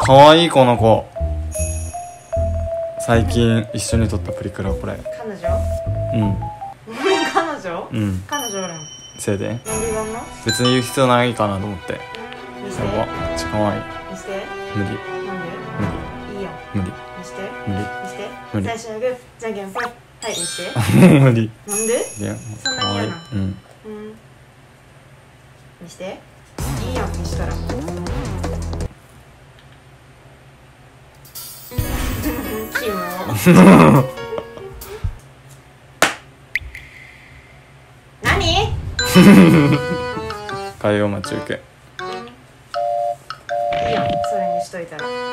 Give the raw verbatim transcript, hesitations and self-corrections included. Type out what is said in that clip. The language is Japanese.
かわいいこの子。最近一緒に撮ったプリクラこれ。 彼女？ うん彼女？ うん。 彼女おるん。 せいでなんで言わんの？ 別に言う必要ないかなと思って。 見して。 やば、めっちゃかわいい。 見して。 無理なんで？ 無理いいよ。 無理見して。 無理見して。 無理最初のグー、じゃんけんぽい。はい、見して。 無理。 なんで？ いや、 そんなかわいい。 に嫌な。 うん。 うん。見して。いいやん、見したら。キモ。何？ 海洋待ち受け。 いいやん、それにしといたら。